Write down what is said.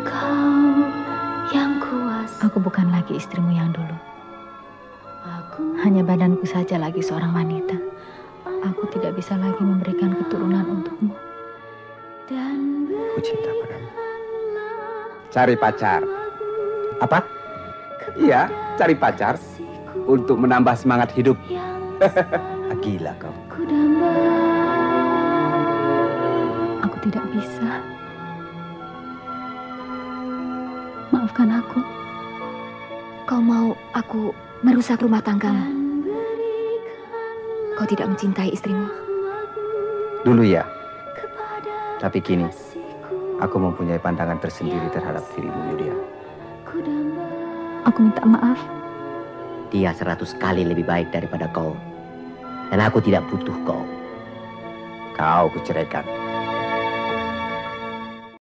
Kau yang kuasa. Aku bukan lagi istrimu yang dulu. Hanya badanku saja lagi seorang wanita. Aku tidak bisa lagi memberikan keturunan untukmu. Aku cinta padamu. Cari pacar. Apa? Iya, cari pacar untuk menambah semangat hidup. Gila kau. Aku tidak bisa. Maafkan aku. Kau mau aku merusak rumah tanggamu? Kau tidak mencintai istrimu? Dulu ya. Tapi kini, aku mempunyai pandangan tersendiri terhadap dirimu, Yulia. Aku minta maaf. Dia 100 kali lebih baik daripada kau. Dan aku tidak butuh kau. Kau kuceraikan.